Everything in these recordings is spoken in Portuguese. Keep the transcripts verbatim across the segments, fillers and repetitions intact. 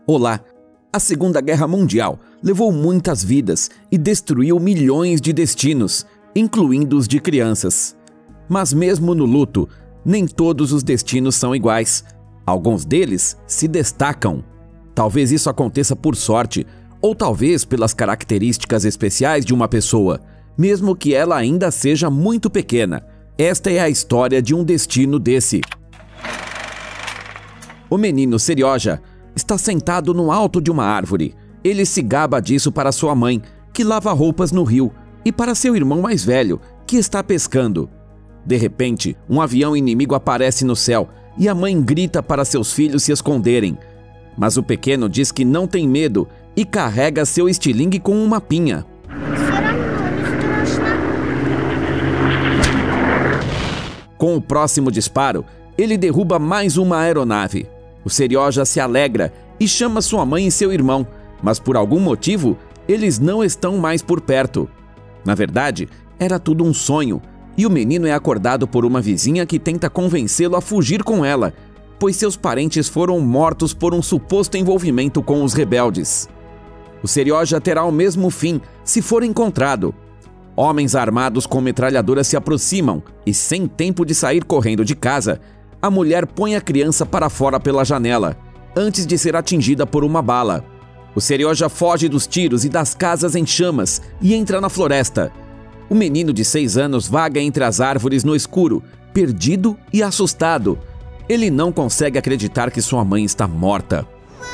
Olá! A Segunda Guerra Mundial levou muitas vidas e destruiu milhões de destinos, incluindo os de crianças. Mas mesmo no luto, nem todos os destinos são iguais. Alguns deles se destacam. Talvez isso aconteça por sorte, ou talvez pelas características especiais de uma pessoa, mesmo que ela ainda seja muito pequena. Esta é a história de um destino desse. O menino Serioja está sentado no alto de uma árvore. Ele se gaba disso para sua mãe, que lava roupas no rio, e para seu irmão mais velho, que está pescando. De repente, um avião inimigo aparece no céu e a mãe grita para seus filhos se esconderem. Mas o pequeno diz que não tem medo e carrega seu estilingue com uma pinha. Com o próximo disparo, ele derruba mais uma aeronave. O Serioja se alegra e chama sua mãe e seu irmão, mas por algum motivo, eles não estão mais por perto. Na verdade, era tudo um sonho, e o menino é acordado por uma vizinha que tenta convencê-lo a fugir com ela, pois seus parentes foram mortos por um suposto envolvimento com os rebeldes. O Serioja terá o mesmo fim se for encontrado. Homens armados com metralhadoras se aproximam e, sem tempo de sair correndo de casa, a mulher põe a criança para fora pela janela, antes de ser atingida por uma bala. O Serioja foge dos tiros e das casas em chamas e entra na floresta. O menino de seis anos vaga entre as árvores no escuro, perdido e assustado. Ele não consegue acreditar que sua mãe está morta.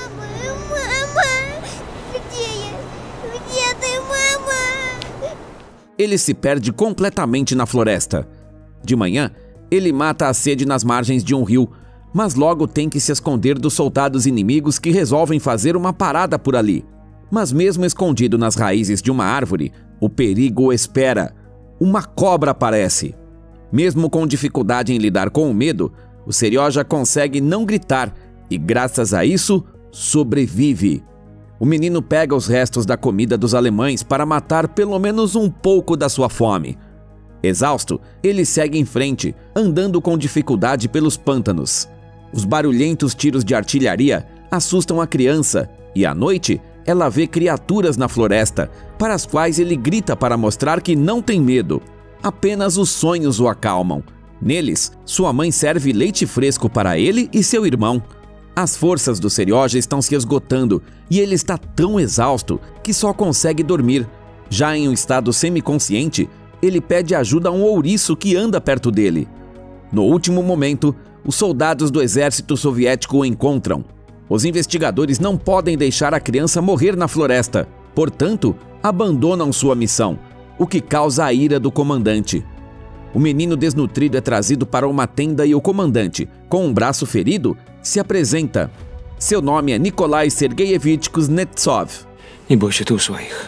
Ele se perde completamente na floresta. De manhã, ele mata a sede nas margens de um rio, mas logo tem que se esconder dos soldados inimigos que resolvem fazer uma parada por ali. Mas mesmo escondido nas raízes de uma árvore, o perigo o espera. Uma cobra aparece. Mesmo com dificuldade em lidar com o medo, o Serioja consegue não gritar e, graças a isso, sobrevive. O menino pega os restos da comida dos alemães para matar pelo menos um pouco da sua fome. Exausto, ele segue em frente, andando com dificuldade pelos pântanos. Os barulhentos tiros de artilharia assustam a criança e, à noite, ela vê criaturas na floresta, para as quais ele grita para mostrar que não tem medo. Apenas os sonhos o acalmam. Neles, sua mãe serve leite fresco para ele e seu irmão. As forças do Serioja estão se esgotando e ele está tão exausto que só consegue dormir. Já em um estado semiconsciente, ele pede ajuda a um ouriço que anda perto dele. No último momento, os soldados do exército soviético o encontram. Os investigadores não podem deixar a criança morrer na floresta, portanto, abandonam sua missão, o que causa a ira do comandante. O menino desnutrido é trazido para uma tenda e o comandante, com um braço ferido, se apresenta. Seu nome é Nikolai Sergeyevich Kuznetsov. Не бойся, ты у своих.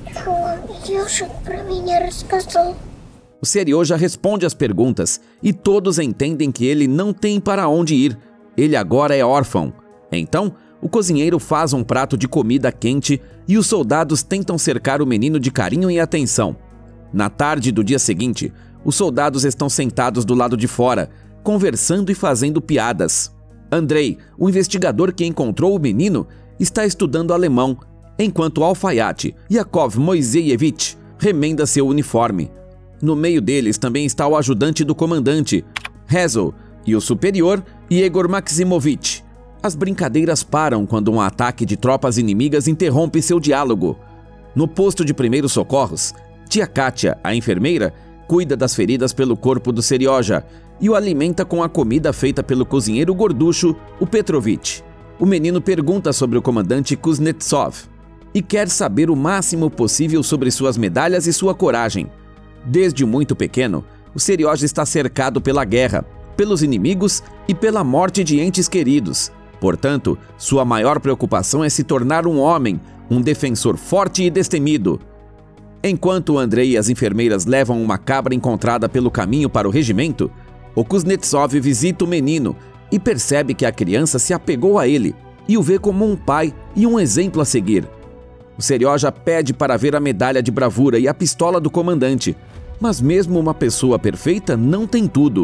O Serioja responde às perguntas e todos entendem que ele não tem para onde ir. Ele agora é órfão. Então, o cozinheiro faz um prato de comida quente e os soldados tentam cercar o menino de carinho e atenção. Na tarde do dia seguinte, os soldados estão sentados do lado de fora, conversando e fazendo piadas. Andrei, o investigador que encontrou o menino, está estudando alemão, enquanto o alfaiate, Yakov Moiseyevich, remenda seu uniforme. No meio deles também está o ajudante do comandante, Hezel, e o superior, Yegor Maximovich. As brincadeiras param quando um ataque de tropas inimigas interrompe seu diálogo. No posto de primeiros socorros, tia Kátia, a enfermeira, cuida das feridas pelo corpo do Serioja e o alimenta com a comida feita pelo cozinheiro gorducho, o Petrovich. O menino pergunta sobre o comandante Kuznetsov e quer saber o máximo possível sobre suas medalhas e sua coragem. Desde muito pequeno, o Serioja está cercado pela guerra, pelos inimigos e pela morte de entes queridos. Portanto, sua maior preocupação é se tornar um homem, um defensor forte e destemido. Enquanto Andrei e as enfermeiras levam uma cabra encontrada pelo caminho para o regimento, o Kuznetsov visita o menino e percebe que a criança se apegou a ele e o vê como um pai e um exemplo a seguir. O Serioja pede para ver a medalha de bravura e a pistola do comandante, mas mesmo uma pessoa perfeita não tem tudo.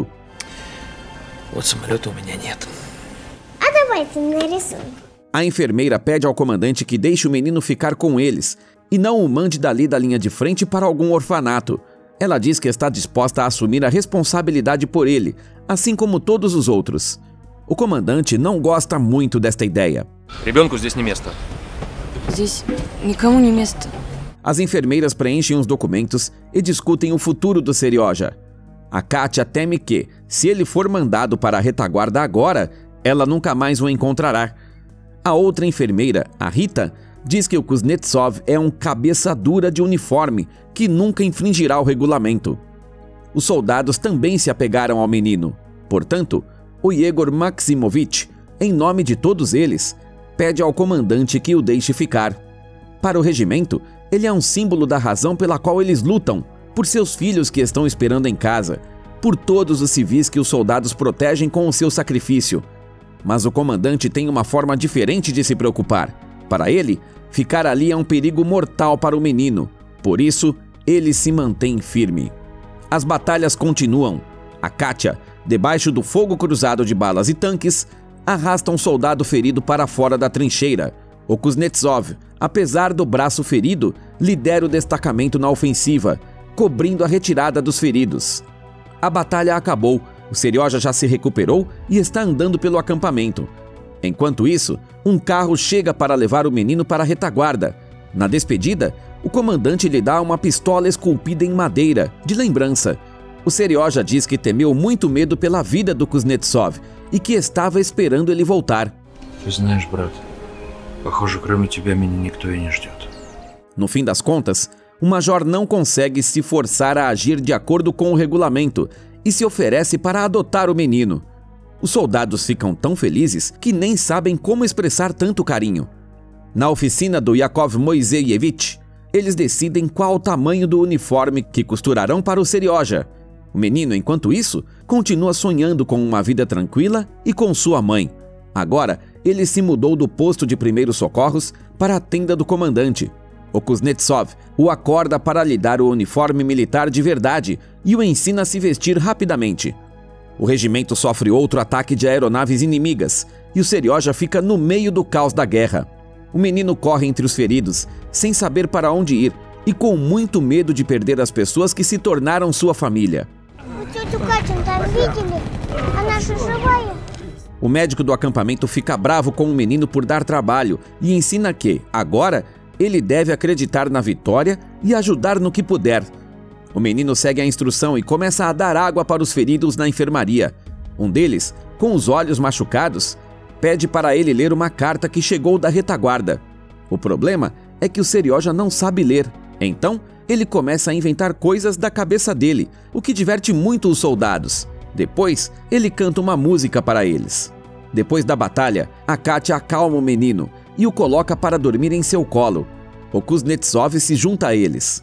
A enfermeira pede ao comandante que deixe o menino ficar com eles e não o mande dali da linha de frente para algum orfanato. Ela diz que está disposta a assumir a responsabilidade por ele, assim como todos os outros. O comandante não gosta muito desta ideia. Ребенку здесь не место. Здесь никому не место. As enfermeiras preenchem os documentos e discutem o futuro do Serioja. A Katia teme que, se ele for mandado para a retaguarda agora, ela nunca mais o encontrará. A outra enfermeira, a Rita, diz que o Kuznetsov é um cabeça dura de uniforme que nunca infringirá o regulamento. Os soldados também se apegaram ao menino. Portanto, o Yegor Maximovich, em nome de todos eles, pede ao comandante que o deixe ficar. Para o regimento, ele é um símbolo da razão pela qual eles lutam, por seus filhos que estão esperando em casa, por todos os civis que os soldados protegem com o seu sacrifício. Mas o comandante tem uma forma diferente de se preocupar. Para ele, ficar ali é um perigo mortal para o menino. Por isso, ele se mantém firme. As batalhas continuam. A Katia, debaixo do fogo cruzado de balas e tanques, arrasta um soldado ferido para fora da trincheira. O Kuznetsov, apesar do braço ferido, lidera o destacamento na ofensiva, cobrindo a retirada dos feridos. A batalha acabou, o Serioja já se recuperou e está andando pelo acampamento. Enquanto isso, um carro chega para levar o menino para a retaguarda. Na despedida, o comandante lhe dá uma pistola esculpida em madeira, de lembrança. O Serioja diz que temeu muito medo pela vida do Kuznetsov e que estava esperando ele voltar. No fim das contas, o major não consegue se forçar a agir de acordo com o regulamento e se oferece para adotar o menino. Os soldados ficam tão felizes que nem sabem como expressar tanto carinho. Na oficina do Yakov Moiseyevich, eles decidem qual o tamanho do uniforme que costurarão para o Serioja. O menino, enquanto isso, continua sonhando com uma vida tranquila e com sua mãe. Agora, ele se mudou do posto de primeiros socorros para a tenda do comandante. O Kuznetsov o acorda para lhe dar o uniforme militar de verdade e o ensina a se vestir rapidamente. O regimento sofre outro ataque de aeronaves inimigas e o Serioja fica no meio do caos da guerra. O menino corre entre os feridos, sem saber para onde ir e com muito medo de perder as pessoas que se tornaram sua família. O médico do acampamento fica bravo com o menino por dar trabalho e ensina que, agora, ele deve acreditar na vitória e ajudar no que puder. O menino segue a instrução e começa a dar água para os feridos na enfermaria. Um deles, com os olhos machucados, pede para ele ler uma carta que chegou da retaguarda. O problema é que o Serioja não sabe ler. Então, ele começa a inventar coisas da cabeça dele, o que diverte muito os soldados. Depois, ele canta uma música para eles. Depois da batalha, a Katia acalma o menino e o coloca para dormir em seu colo. O Kuznetsov se junta a eles.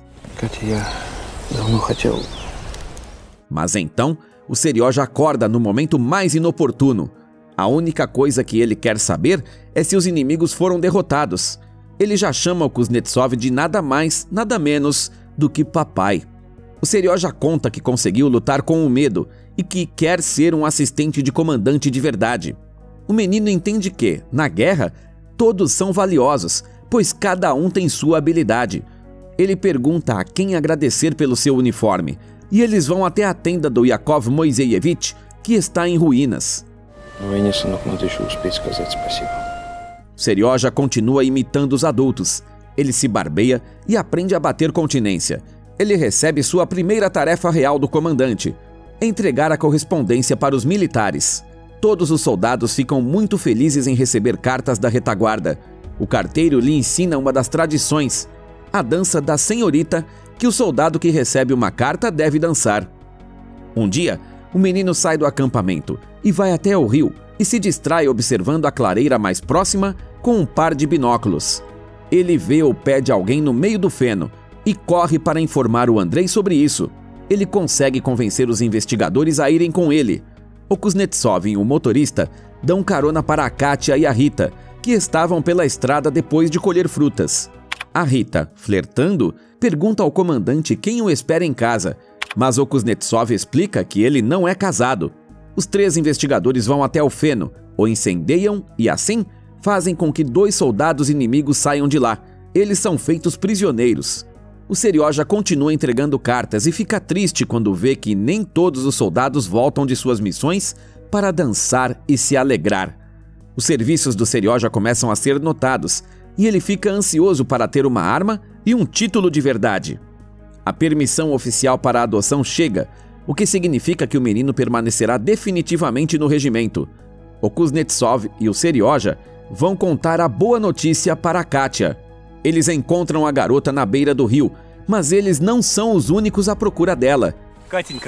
Mas então, o Serioja acorda no momento mais inoportuno. A única coisa que ele quer saber é se os inimigos foram derrotados. Ele já chama o Kuznetsov de nada mais, nada menos do que papai. O Serioja conta que conseguiu lutar com o medo e que quer ser um assistente de comandante de verdade. O menino entende que, na guerra, todos são valiosos, pois cada um tem sua habilidade. Ele pergunta a quem agradecer pelo seu uniforme, e eles vão até a tenda do Yakov Moiseyevich, que está em ruínas. Serioja continua imitando os adultos. Ele se barbeia e aprende a bater continência. Ele recebe sua primeira tarefa real do comandante: entregar a correspondência para os militares. Todos os soldados ficam muito felizes em receber cartas da retaguarda. O carteiro lhe ensina uma das tradições, a dança da senhorita, que o soldado que recebe uma carta deve dançar. Um dia, o menino sai do acampamento e vai até o rio e se distrai observando a clareira mais próxima com um par de binóculos. Ele vê o pé de alguém no meio do feno e corre para informar o Andrei sobre isso. Ele consegue convencer os investigadores a irem com ele. O Kuznetsov e o motorista dão carona para a Katia e a Rita, que estavam pela estrada depois de colher frutas. A Rita, flertando, pergunta ao comandante quem o espera em casa, mas o Kuznetsov explica que ele não é casado. Os três investigadores vão até o feno, o incendeiam e, assim, fazem com que dois soldados inimigos saiam de lá. Eles são feitos prisioneiros. O Serioja continua entregando cartas e fica triste quando vê que nem todos os soldados voltam de suas missões para dançar e se alegrar. Os serviços do Serioja começam a ser notados e ele fica ansioso para ter uma arma e um título de verdade. A permissão oficial para a adoção chega, o que significa que o menino permanecerá definitivamente no regimento. O Kuznetsov e o Serioja vão contar a boa notícia para a Katia. Eles encontram a garota na beira do rio, mas eles não são os únicos à procura dela. Katinka,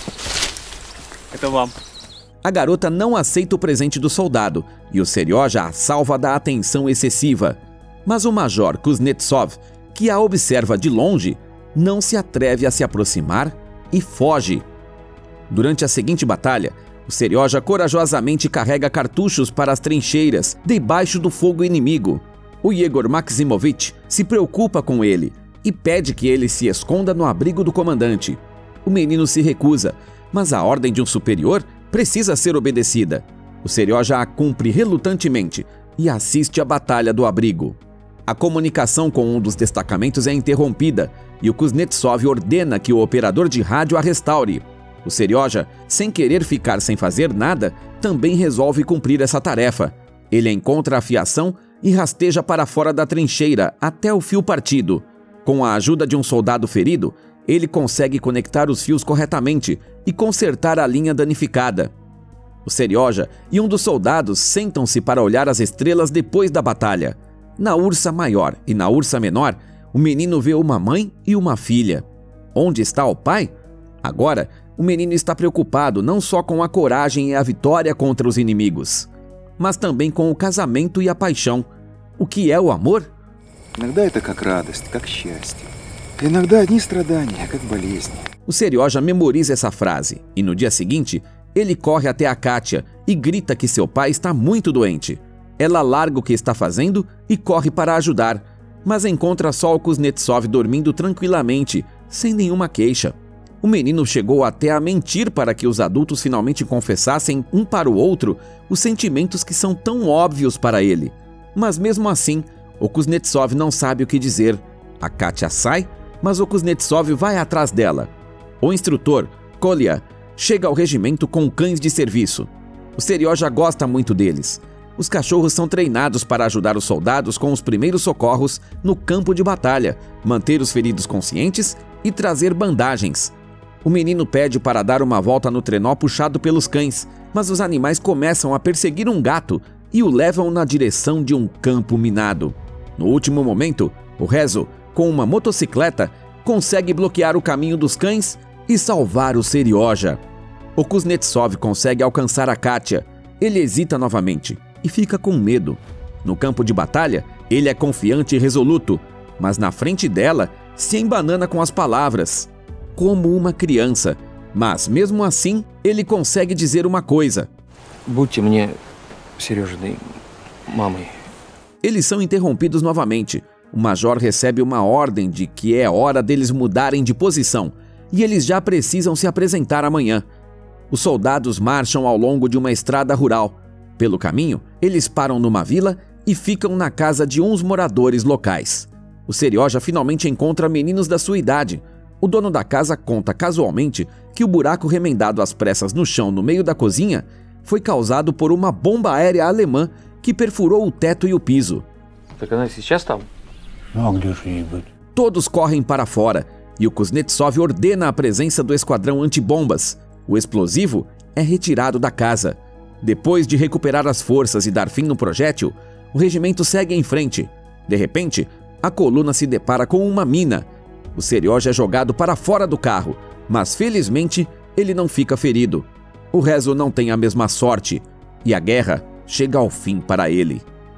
это вам. A garota não aceita o presente do soldado e o Serioja a salva da atenção excessiva. Mas o Major Kuznetsov, que a observa de longe, não se atreve a se aproximar e foge. Durante a seguinte batalha, o Serioja corajosamente carrega cartuchos para as trincheiras, debaixo do fogo inimigo. O Yegor Maximovich se preocupa com ele e pede que ele se esconda no abrigo do comandante. O menino se recusa, mas a ordem de um superior precisa ser obedecida. O Serioja a cumpre relutantemente e assiste à batalha do abrigo. A comunicação com um dos destacamentos é interrompida e o Kuznetsov ordena que o operador de rádio a restaure. O Serioja, sem querer ficar sem fazer nada, também resolve cumprir essa tarefa. Ele encontra a fiação e rasteja para fora da trincheira até o fio partido. Com a ajuda de um soldado ferido, ele consegue conectar os fios corretamente e consertar a linha danificada. O Serioja e um dos soldados sentam-se para olhar as estrelas depois da batalha. Na Ursa Maior e na Ursa Menor, o menino vê uma mãe e uma filha. Onde está o pai? Agora, o menino está preocupado não só com a coragem e a vitória contra os inimigos, mas também com o casamento e a paixão. O que é o amor? Иногда это как радость, как счастье. Иногда одни страдания, как болезни. O Serioja memoriza essa frase e no dia seguinte, ele corre até a Katia e grita que seu pai está muito doente. Ela larga o que está fazendo e corre para ajudar, mas encontra só o Kuznetsov dormindo tranquilamente, sem nenhuma queixa. O menino chegou até a mentir para que os adultos finalmente confessassem um para o outro os sentimentos que são tão óbvios para ele. Mas mesmo assim, o Kuznetsov não sabe o que dizer. A Katia sai, mas o Kuznetsov vai atrás dela. O instrutor, Kolya, chega ao regimento com cães de serviço. O Serioja gosta muito deles. Os cachorros são treinados para ajudar os soldados com os primeiros socorros no campo de batalha, manter os feridos conscientes e trazer bandagens. O menino pede para dar uma volta no trenó puxado pelos cães, mas os animais começam a perseguir um gato e o levam na direção de um campo minado. No último momento, o Rezo, com uma motocicleta, consegue bloquear o caminho dos cães e salvar o Serioja. O Kuznetsov consegue alcançar a Katia. Ele hesita novamente e fica com medo. No campo de batalha, ele é confiante e resoluto, mas na frente dela se embanana com as palavras, como uma criança. Mas, mesmo assim, ele consegue dizer uma coisa. Будьте мне Сережиной мамой. Eles são interrompidos novamente. O major recebe uma ordem de que é hora deles mudarem de posição e eles já precisam se apresentar amanhã. Os soldados marcham ao longo de uma estrada rural. Pelo caminho, eles param numa vila e ficam na casa de uns moradores locais. O Serioja finalmente encontra meninos da sua idade. O dono da casa conta casualmente que o buraco remendado às pressas no chão no meio da cozinha foi causado por uma bomba aérea alemã que perfurou o teto e o piso. Так она сейчас там? Ну, а где же ей быть? Todos correm para fora e o Kuznetsov ordena a presença do esquadrão antibombas. O explosivo é retirado da casa. Depois de recuperar as forças e dar fim no projétil, o regimento segue em frente. De repente, a coluna se depara com uma mina. O Serioja é jogado para fora do carro, mas felizmente ele não fica ferido. O Rezo não tem a mesma sorte e a guerra chega ao fim para ele.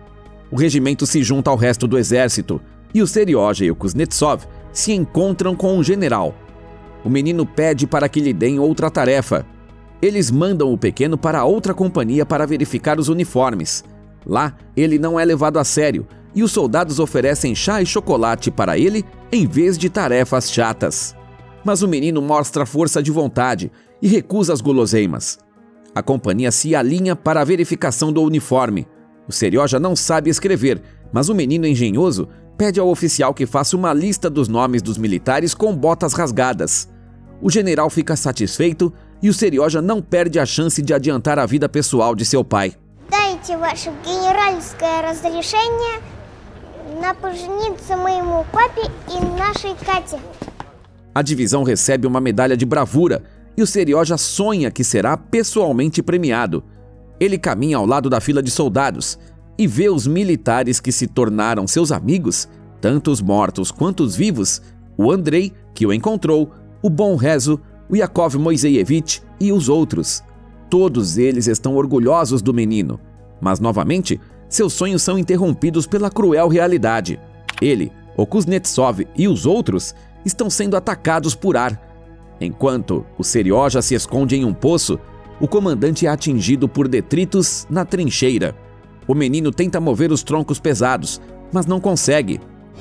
O regimento se junta ao resto do exército e o Serioja e o Kuznetsov se encontram com um general. O menino pede para que lhe deem outra tarefa. Eles mandam o pequeno para outra companhia para verificar os uniformes. Lá, ele não é levado a sério e os soldados oferecem chá e chocolate para ele em vez de tarefas chatas. Mas o menino mostra força de vontade e recusa as guloseimas. A companhia se alinha para a verificação do uniforme. O Serioja não sabe escrever, mas o menino engenhoso pede ao oficial que faça uma lista dos nomes dos militares com botas rasgadas. O general fica satisfeito e o Serioja não perde a chance de adiantar a vida pessoal de seu pai. Дайте ваше генеральское разрешение на пожениться моему папе и нашей Кате. A divisão recebe uma medalha de bravura e o Serioja sonha que será pessoalmente premiado. Ele caminha ao lado da fila de soldados e vê os militares que se tornaram seus amigos, tanto os mortos quanto os vivos, o Andrei, que o encontrou, o Bom Rezo, o Yakov Moiseyevich e os outros. Todos eles estão orgulhosos do menino, mas novamente seus sonhos são interrompidos pela cruel realidade. Ele, o Kuznetsov e os outros estão sendo atacados por ar. Enquanto o Serioja se esconde em um poço, o comandante é atingido por detritos na trincheira. O menino tenta mover os troncos pesados, mas não consegue.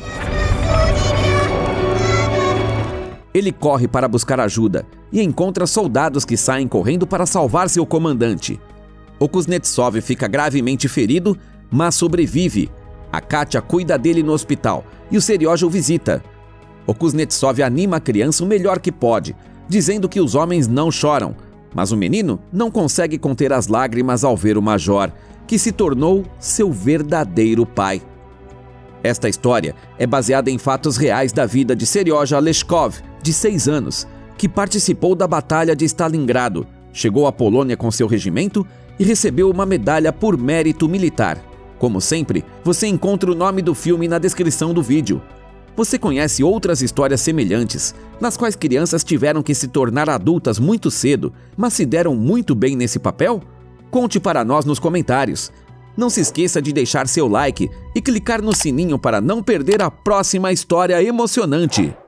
Ele corre para buscar ajuda e encontra soldados que saem correndo para salvar seu comandante. O Kuznetsov fica gravemente ferido, mas sobrevive. A Katia cuida dele no hospital e o Serioja o visita. O Kuznetsov anima a criança o melhor que pode, dizendo que os homens não choram, mas o menino não consegue conter as lágrimas ao ver o major, que se tornou seu verdadeiro pai. Esta história é baseada em fatos reais da vida de Serioja Leshkov, de seis anos, que participou da Batalha de Stalingrado, chegou à Polônia com seu regimento e recebeu uma medalha por mérito militar. Como sempre, você encontra o nome do filme na descrição do vídeo. Você conhece outras histórias semelhantes, nas quais crianças tiveram que se tornar adultas muito cedo, mas se deram muito bem nesse papel? Conte para nós nos comentários. Não se esqueça de deixar seu like e clicar no sininho para não perder a próxima história emocionante.